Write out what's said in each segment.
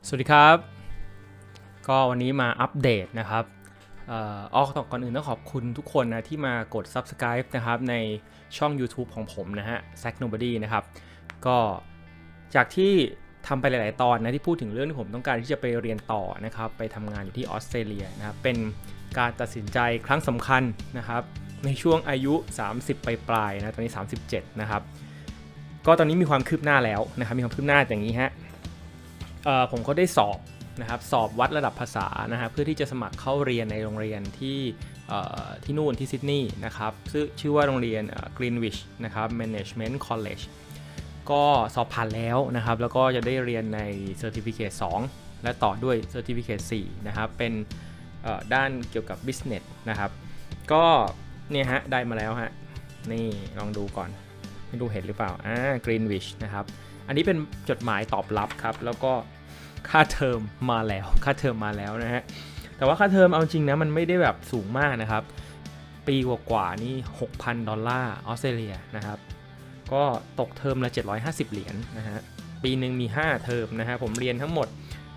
สวัสดีครับก็วันนี้มาอัปเดตนะครับก่อนอื่นต้องขอบคุณทุกคนนะที่มากด Subscribe นะครับในช่อง YouTube ของผมนะฮะ Zack Nobody นะครับก็จากที่ทำไปหลายๆตอนนะที่พูดถึงเรื่องที่ผมต้องการที่จะไปเรียนต่อนะครับไปทำงานอยู่ที่ออสเตรเลียนะครับเป็นการตัดสินใจครั้งสำคัญนะครับในช่วงอายุ 30 ปลายๆนะตอนนี้ 37 นะครับก็ตอนนี้มีความคืบหน้าแล้วนะครับมีความคืบหน้าอย่างนี้ฮะผมก็ได้สอบนะครับสอบวัดระดับภาษานะฮะเพื่อที่จะสมัครเข้าเรียนในโรงเรียนที่นู่นที่ซิดนีย์นะครับชื่อว่าโรงเรียนGreenwich นะครับ Management College ก็สอบผ่านแล้วนะครับแล้วก็จะได้เรียนใน Certificate 2 และต่อด้วย Certificate 4 นะครับเป็นด้านเกี่ยวกับ Business นะครับก็เนี่ยฮะได้มาแล้วฮะนี่ลองดูก่อนไม่ดูเห็นหรือเปล่าGreenwich นะครับอันนี้เป็นจดหมายตอบรับครับแล้วก็ค่าเทอมมาแล้วนะฮะแต่ว่าค่าเทอมเอาจริงนะมันไม่ได้แบบสูงมากนะครับปีกว่าๆนี่ $6,000 ออสเตรเลียนะครับก็ตกเทอมละ750เหรียญนะฮะปีหนึ่งมี5เทอมนะฮะผมเรียนทั้งหมด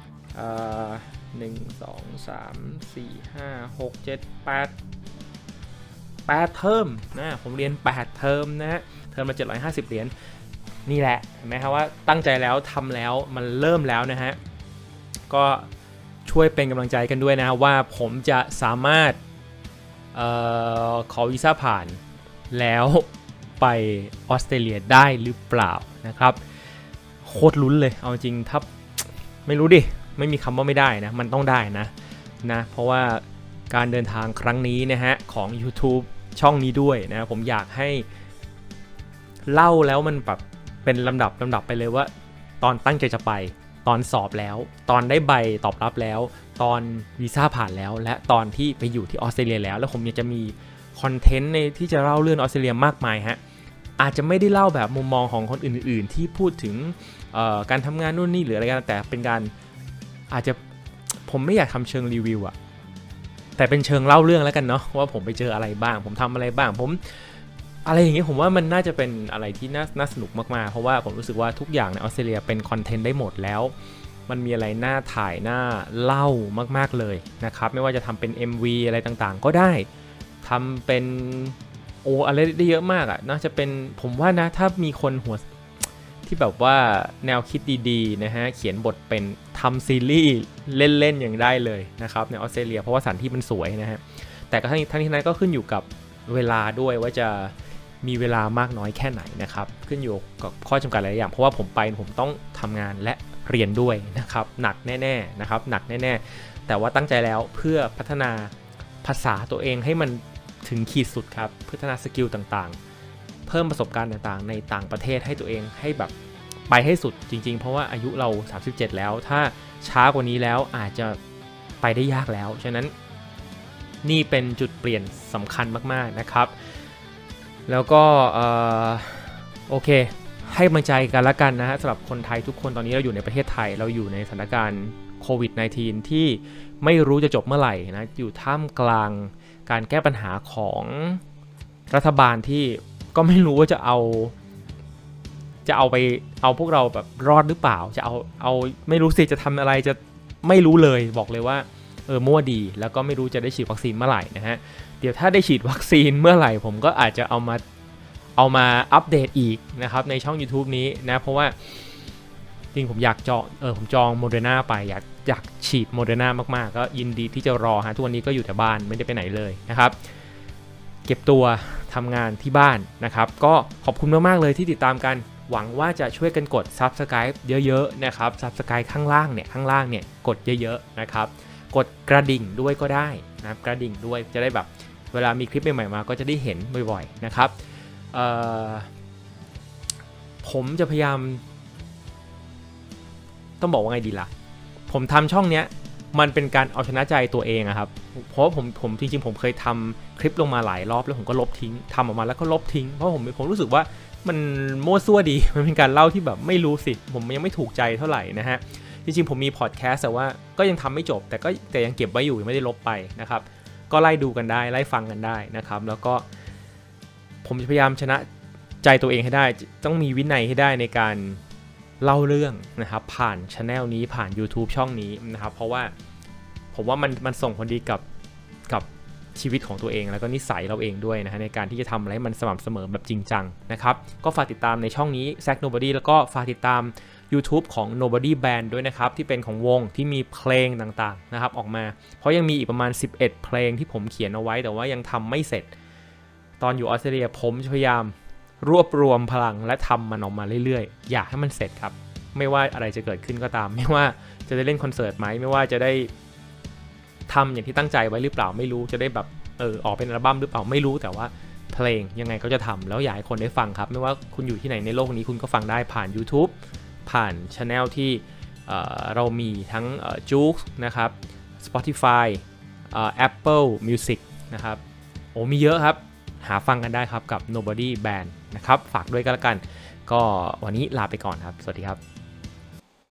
1 2 3 4 5 6 7 8เทอมนะผมเรียน8เทอมนะฮะเทอมละ750เหรียญนี่แหละเห็นไหมครับว่าตั้งใจแล้วทำแล้วมันเริ่มแล้วนะฮะก็ช่วยเป็นกำลังใจกันด้วยนะว่าผมจะสามารถขอวีซ่าผ่านแล้วไปออสเตรเลียได้หรือเปล่านะครับโคตรลุ้นเลยเอาจริงถ้าไม่รู้ดิไม่มีคำว่าไม่ได้นะมันต้องได้นะเพราะว่าการเดินทางครั้งนี้นะฮะของ YouTube ช่องนี้ด้วยนะผมอยากให้เล่าแล้วมันแบบเป็นลำดับไปเลยว่าตอนตั้งใจจะไปตอนสอบแล้วตอนได้ใบตอบรับแล้วตอนวีซ่าผ่านแล้วและตอนที่ไปอยู่ที่ออสเตรเลียแล้วผมอยากจะมีคอนเทนต์ในที่จะเล่าเรื่องออสเตรเลียมากมายฮะอาจจะไม่ได้เล่าแบบมุมมองของคนอื่นๆที่พูดถึงการทำงานนู่นนี่หรืออะไรกันแต่เป็นการอาจจะผมไม่อยากทำเชิงรีวิวอะแต่เป็นเชิงเล่าเรื่องแล้วกันเนาะว่าผมไปเจออะไรบ้างผมทำอะไรบ้างผมอะไรอย่างเงี้ยผมว่ามันน่าจะเป็นอะไรที่น่าสนุกมากๆเพราะว่าผมรู้สึกว่าทุกอย่างในออสเตรเลียเป็นคอนเทนต์ได้หมดแล้วมันมีอะไรน่าถ่ายน่าเล่ามากๆเลยนะครับไม่ว่าจะทำเป็น MV อะไรต่างๆก็ได้ทำเป็นอะไรได้เยอะมากอ่ะน่าจะเป็นผมว่านะถ้ามีคนหัวที่แบบว่าแนวคิดดีๆนะฮะเขียนบทเป็นทำซีรีส์เล่นๆอย่างได้เลยนะครับในออสเตรเลียเพราะว่าสถานที่มันสวยนะฮะแต่ก็ทั้งนี้นั้นก็ขึ้นอยู่กับเวลาด้วยว่าจะมีเวลามากน้อยแค่ไหนนะครับขึ้นอยู่กับข้อจำกัดหลายอย่างเพราะว่าผมต้องทำงานและเรียนด้วยนะครับหนักแน่ๆนะครับหนักแน่ๆแต่ว่าตั้งใจแล้วเพื่อพัฒนาภาษาตัวเองให้มันถึงขีดสุดครับพัฒนาสกิลต่างๆเพิ่มประสบการณ์ต่างๆในต่างประเทศให้ตัวเองให้แบบไปให้สุดจริงๆเพราะว่าอายุเรา37แล้วถ้าช้ากว่านี้แล้วอาจจะไปได้ยากแล้วฉะนั้นนี่เป็นจุดเปลี่ยนสำคัญมากๆนะครับแล้วก็โอเคให้กำลังใจกันละกันนะฮะสำหรับคนไทยทุกคนตอนนี้เราอยู่ในประเทศไทยเราอยู่ในสถานการณ์โควิด -19 ที่ไม่รู้จะจบเมื่อไหร่นะอยู่ท่ามกลางการแก้ปัญหาของรัฐบาลที่ก็ไม่รู้ว่าจะเอาพวกเราแบบรอดหรือเปล่าจะเอาไม่รู้สิจะทำอะไรจะไม่รู้เลยบอกเลยว่ามั่วดีแล้วก็ไม่รู้จะได้ฉีดวัคซีนเมื่อไหร่นะฮะเดี๋ยวถ้าได้ฉีดวัคซีนเมื่อไหร่ผมก็อาจจะเอามาอัปเดตอีกนะครับในช่อง YouTube นี้นะเพราะว่าจริงผมอยากผมจองโมเดอร์นาไปอยากฉีดโมเดอร์นามากๆก็ยินดีที่จะรอฮะทุกวันนี้ก็อยู่แต่บ้านไม่ได้ไปไหนเลยนะครับเก็บตัวทำงานที่บ้านนะครับก็ขอบคุณมากๆเลยที่ติดตามกันหวังว่าจะช่วยกันกด Subscribe เยอะๆนะครับ Subscribe ข้างล่างเนี่ยกดเยอะๆนะครับกดกระดิ่งด้วยก็ได้นะกระดิ่งด้วยจะได้แบบเวลามีคลิปใหม่ๆมาก็จะได้เห็นบ่อยๆนะครับผมจะพยายามต้องบอกว่าไงดีล่ะผมทำช่องเนี้ยมันเป็นการเอาชนะใจตัวเองอะครับเพราะผมจริงๆผมเคยทำคลิปลงมาหลายรอบแล้วผมก็ลบทิ้งทำออกมาแล้วก็ลบทิ้งเพราะผมรู้สึกว่ามันมั่วซั่วดีมันเป็นการเล่าที่แบบไม่รู้สิผมยังไม่ถูกใจเท่าไหร่นะฮะจริงๆผมมีพอดแคสต์แต่ว่าก็ยังทำไม่จบแต่ยังเก็บไว้อยู่ยังไม่ได้ลบไปนะครับก็ไล่ดูกันได้ไล่ฟังกันได้นะครับแล้วก็ผมจะพยายามชนะใจตัวเองให้ได้ต้องมีวินัยให้ได้ในการเล่าเรื่องนะครับผ่าน channel นี้ผ่าน YouTube ช่องนี้นะครับเพราะว่าผมว่ามันส่งผลดีกับชีวิตของตัวเองแล้วก็นิสัยเราเองด้วยนะฮะในการที่จะทำอะไรให้มันสม่ำเสมอแบบจริงจังนะครับก็ฝากติดตามในช่องนี้ Zack Nobody แล้วก็ฝากติดตาม YouTube ของ Nobody Band ด้วยนะครับที่เป็นของวงที่มีเพลงต่างๆนะครับออกมาเพราะยังมีอีกประมาณ11เพลงที่ผมเขียนเอาไว้แต่ว่ายังทำไม่เสร็จตอนอยู่ออสเตรเลียผมพยายามรวบรวมพลังและทำมันออกมาเรื่อยๆอยากให้มันเสร็จครับไม่ว่าอะไรจะเกิดขึ้นก็ตามไม่ว่าจะได้เล่นคอนเสิร์ตไหมไม่ว่าจะได้ทำอย่างที่ตั้งใจไว้หรือเปล่าไม่รู้จะได้แบบออกเป็นอัลบั้มหรือเปล่าไม่รู้แต่ว่าเพลงยังไงก็จะทำแล้วอยากให้คนได้ฟังครับไม่ว่าคุณอยู่ที่ไหนในโลกนี้คุณก็ฟังได้ผ่าน YouTube ผ่าน Channel ที่เรามีทั้งJoox นะครับ Spotify Apple Music นะครับโอ้มีเยอะครับหาฟังกันได้ครับกับ Nobody Band นะครับฝากด้วยกันละกันก็วันนี้ลาไปก่อนครับสวัสดีครับ